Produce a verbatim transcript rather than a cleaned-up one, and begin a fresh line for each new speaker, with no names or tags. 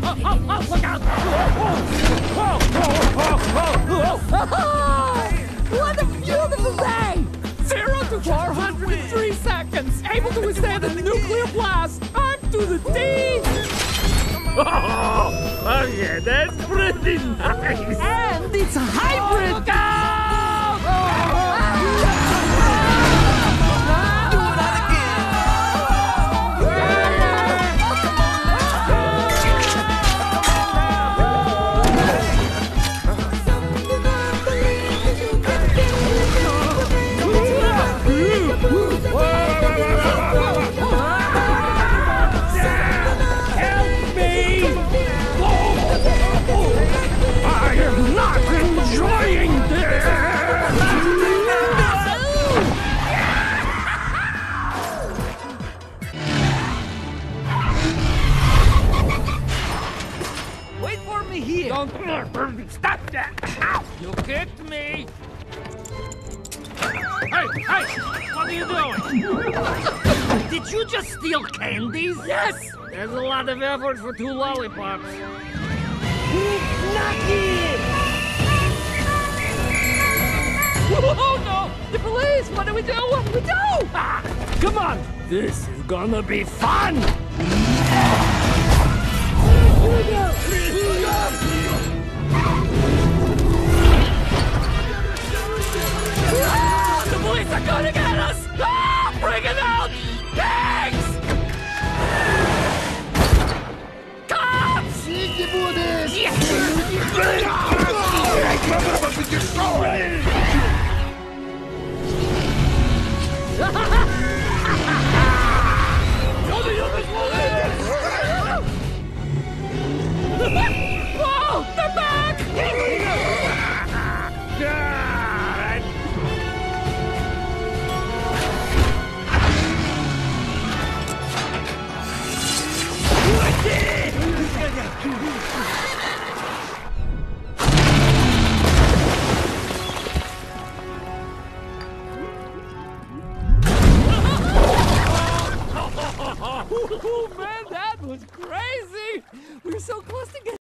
oh, oh, look out! Whoa, whoa, whoa, whoa, whoa. What a beautiful day! Zero to four hundred in three seconds, able to withstand a nuclear blast. I'm to the D.
Oh, oh yeah, that's pretty nice.
And it's a hybrid. Look out!
Wait for me here.
Don't stop that! Ow! You kicked me! Hey, hey! What are you doing?
Did you just steal candies?
Yes! There's a lot of effort for two lollipops.
Oh no! The police! What do we do? What do we do? Ah,
Come on! This is gonna be fun!
ah, the police are gonna get us! Ah, bring it out! Pigs! Cops! Whoa! They're back!
God!
Oh man, that was crazy! We were so close to getting